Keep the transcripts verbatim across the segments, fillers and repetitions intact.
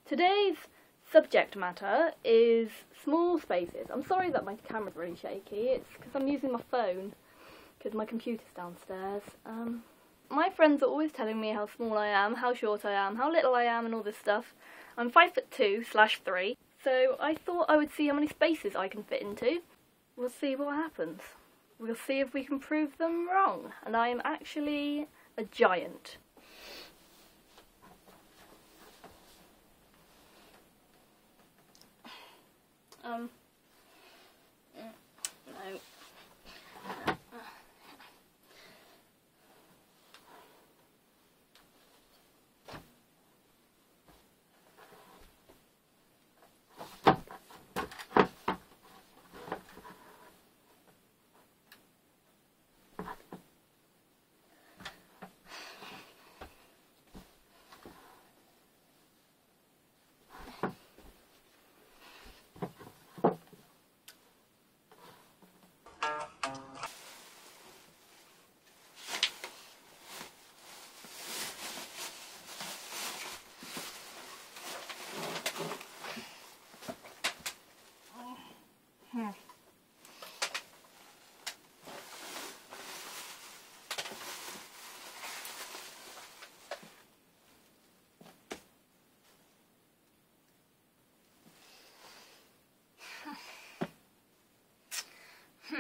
Today's subject matter is small spaces. I'm sorry that my camera's really shaky, it's because I'm using my phone, because my computer's downstairs. Um, my friends are always telling me how small I am, how short I am, how little I am and all this stuff. I'm five foot two slash three, so I thought I would see how many spaces I can fit into. We'll see what happens. We'll see if we can prove them wrong. And I am actually a giant. Um, no. Hmm. Hmm.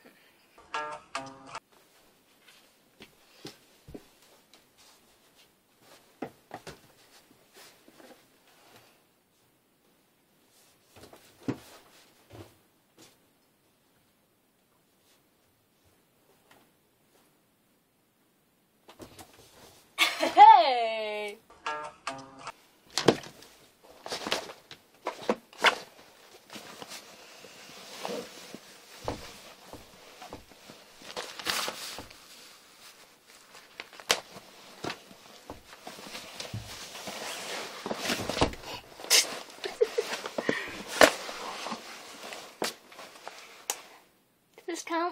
Hey! Does this count?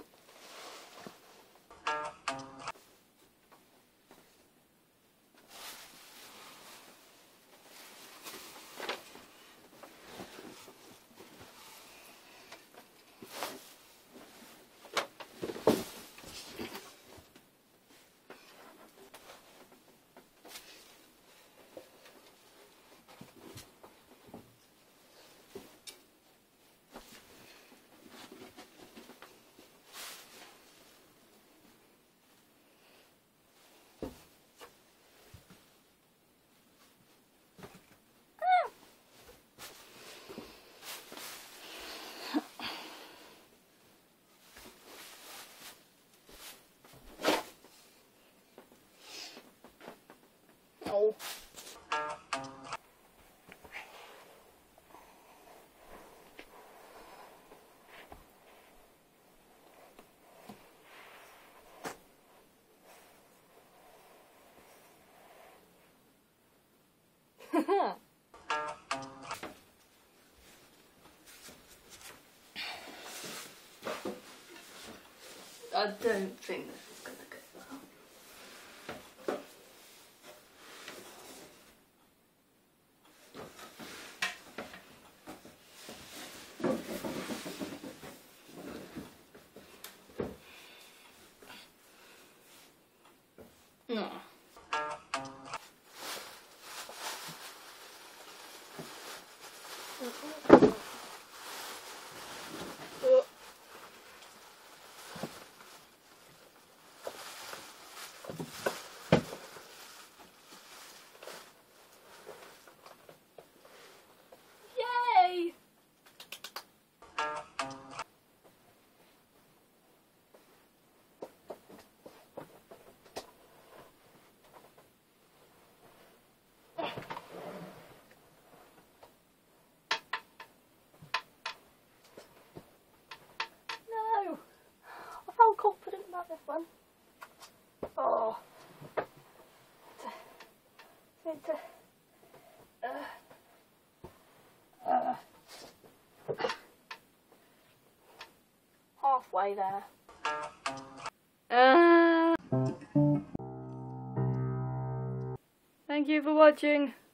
No. I don't think this is gonna go well. No. Yay! No! I felt confident about this one. Oh. Need to, uh, uh, halfway there. Uh, thank you for watching.